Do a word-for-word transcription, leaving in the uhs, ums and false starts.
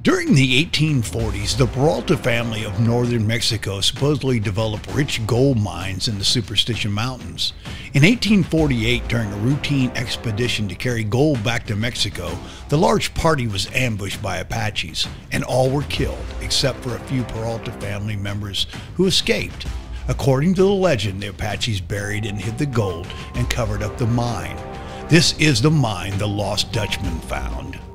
During the eighteen forties, the Peralta family of northern Mexico supposedly developed rich gold mines in the Superstition Mountains. In eighteen forty-eight, during a routine expedition to carry gold back to Mexico, the large party was ambushed by Apaches, and all were killed except for a few Peralta family members who escaped. According to the legend, the Apaches buried and hid the gold and covered up the mine. This is the mine the Lost Dutchman found.